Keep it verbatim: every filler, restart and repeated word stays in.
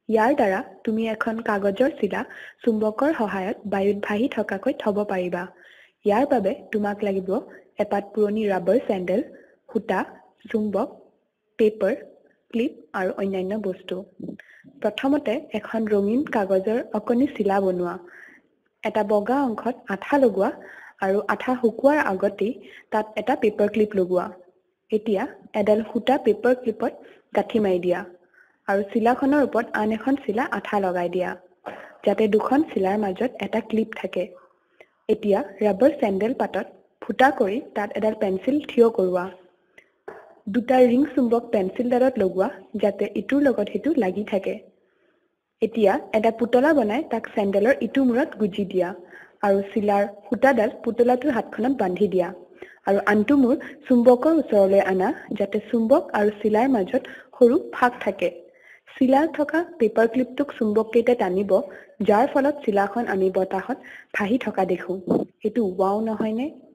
ইয়াৰ দ্বাৰা তুমি এখন কাগজৰ চিলা চুম্বকৰ সহায়ত বায়ুত ভাহি থকাকৈ থব পাৰিবা। ইয়াৰ বাবে তোমাক লাগিব এপাত পুৰণি ৰাবাৰ চেণ্ডেল, সূতা, চুম্বক, পেপাৰ, ক্লিপ আৰু অন্যান্য বস্তু। প্ৰথমতে এখন ৰঙীন কাগজৰ অকণি চিলা বনোৱা। এটা বগা অংশত আঠা লগোৱা আৰু আঠা শুকোৱাৰ আগতেই তাত এটা পেপাৰ ক্লিপ লগোৱা। এতিয়া এডাল সূতা পেপাৰ ক্লিপত গাঁঠি মাৰি দিয়া আৰু চিলাখনৰ ওপৰত আন এখন চিলা আঠা লগাই দিয়া, যাতে দুখন চিলাৰ মাজত এটা ক্লিপ থাকে। এতিয়া ৰাবাৰ চেণ্ডেল পাতত ফুটা কৰি তাত এডাল পেঞ্চিল থিয় কৰোৱা। দুটা ৰিং চুম্বক পেঞ্চিলডালত লগোৱা, যাতে ইটোৰ লগত সিটো লাগি থাকে। এতিয়া এটা পুতলা বনাই তাক চেণ্ডেলৰ ইটো মূৰত গুজি দিয়া আৰু চিলাৰ সূতাডাল পুতলাটোৰ হাতখনত বান্ধি দিয়া আৰু আনটো মূৰ চুম্বকৰ ওচৰলৈ আনা, যাতে চুম্বক আৰু চিলাৰ মাজত সৰু ফাঁক থাকে। চিলাত থকা পেপাৰ ক্লিপটোক চুম্বককেইটাই টানিব, যাৰ ফলত চিলাখন আমি বতাহত ভাহি থকা দেখো। এইটো ৱাও নহয়নে?